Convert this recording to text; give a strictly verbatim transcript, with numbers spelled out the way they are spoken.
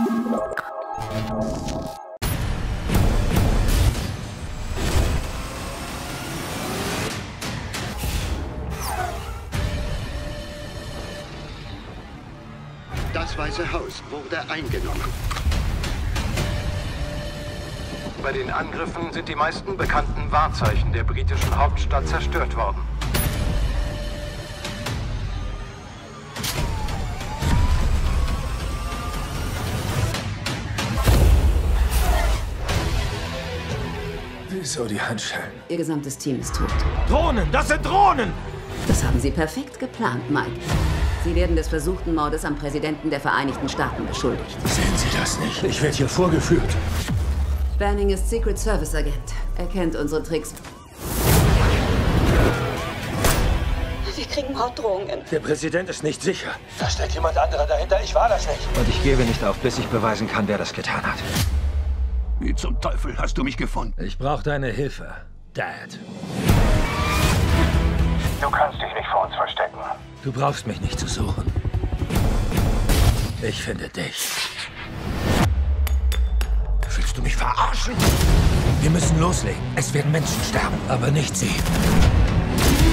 Das Weiße Haus wurde eingenommen. Bei den Angriffen sind die meisten bekannten Wahrzeichen der britischen Hauptstadt zerstört worden. Wieso die Handschellen? Ihr gesamtes Team ist tot. Drohnen! Das sind Drohnen! Das haben Sie perfekt geplant, Mike. Sie werden des versuchten Mordes am Präsidenten der Vereinigten Staaten beschuldigt. Sehen Sie das nicht? Ich werde hier vorgeführt. Banning ist Secret Service Agent. Er kennt unsere Tricks. Wir kriegen Morddrohungen. Der Präsident ist nicht sicher. Da steckt jemand anderer dahinter. Ich war das nicht. Und ich gebe nicht auf, bis ich beweisen kann, wer das getan hat. Wie zum Teufel hast du mich gefunden? Ich brauche deine Hilfe, Dad. Du kannst dich nicht vor uns verstecken. Du brauchst mich nicht zu suchen. Ich finde dich. Willst du mich verarschen? Wir müssen loslegen. Es werden Menschen sterben, aber nicht sie.